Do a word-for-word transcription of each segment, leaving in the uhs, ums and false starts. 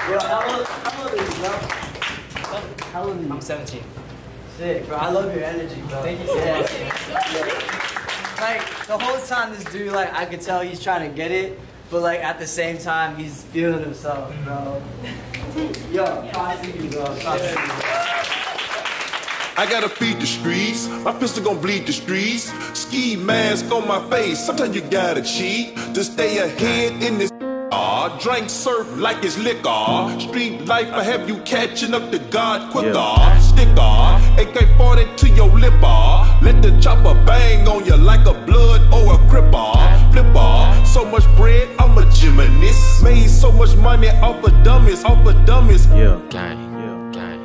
Yo, how old, how old are you, bro? How old are you? I'm seventeen. Sick, bro. I love your energy, bro. Thank you. Yeah. Yeah. Like, the whole time this dude, like, I could tell he's trying to get it, but, like, at the same time, he's feeling himself, bro. Yo, props to you, bro. Props to you. I gotta feed the streets, my pistol gon' bleed the streets. Ski mask on my face, sometimes you gotta cheat to stay ahead in this. Aw, drink surf like it's liquor. Street life, I have you catching up to God quicker. Yeah. Sticker, A K forty to your lip. Let the chopper bang on you like a blood or a cripper. Flipper, so much bread, I'm a gymnast. Made so much money off of dummies, off of dummies. Yeah, gang, yeah, gang.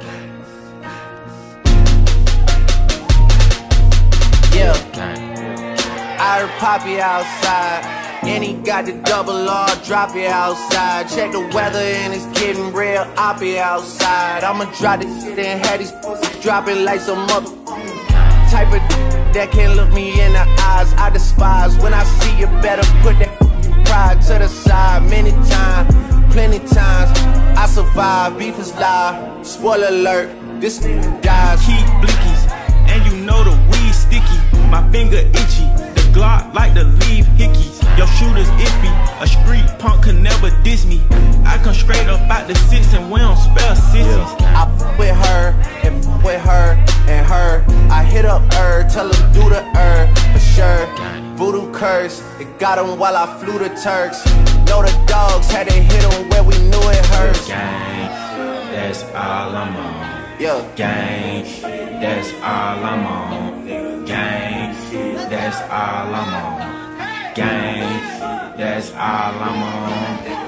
Yeah, gang. I heard Poppy outside, and he got the double R, drop it outside. Check the weather and it's getting real, I'll be outside. I'ma drop this shit and have these pussies dropping like some mother type of that can't look me in the eyes. I despise when I see you, better put that pride to the side. Many times, plenty times, I survive. Beef is live, spoiler alert, this nigga dies. Keep blickies, and you know the weed sticky. My finger itchy, the Glock like to leave hickeys. Your shooter's iffy, a street punk can never diss me. I come straight up out the six and we don't spell sissies. I f with her, and f with her, and her. I hit up her, tell her do the her, for sure. Voodoo curse, it got him while I flew the Turks. Know the dogs had to hit him where we knew it hurts. Gang, that's all I'm on. Yeah. Gang, that's all I'm on. Gang, that's all I'm on. Gang, that's all I'm on.